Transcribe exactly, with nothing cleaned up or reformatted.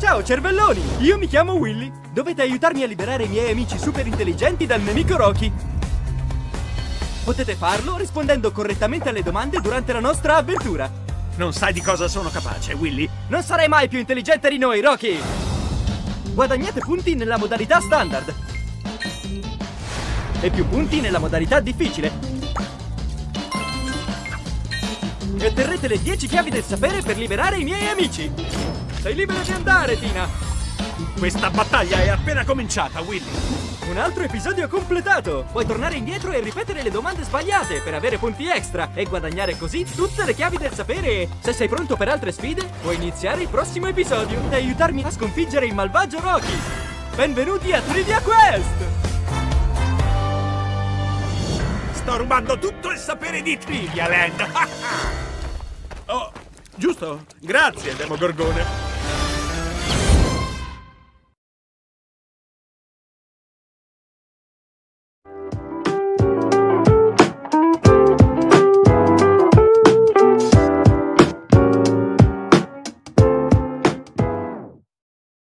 Ciao cervelloni, io mi chiamo Willy. Dovete aiutarmi a liberare i miei amici super intelligenti dal nemico Rocky. Potete farlo rispondendo correttamente alle domande durante la nostra avventura. Non sai di cosa sono capace, Willy. Non sarai mai più intelligente di noi, Rocky! Guadagnate punti nella modalità standard e più punti nella modalità difficile. E otterrete le dieci chiavi del sapere per liberare i miei amici. Sei libera di andare, Tina. Questa battaglia è appena cominciata, Willy. Un altro episodio completato! Puoi tornare indietro e ripetere le domande sbagliate per avere punti extra e guadagnare così tutte le chiavi del sapere. Se sei pronto per altre sfide, puoi iniziare il prossimo episodio e aiutarmi a sconfiggere il malvagio Rocky. Benvenuti a Trivia Quest! Sto rubando tutto il sapere di Trivia Land. Oh, giusto? Grazie, Demogorgone.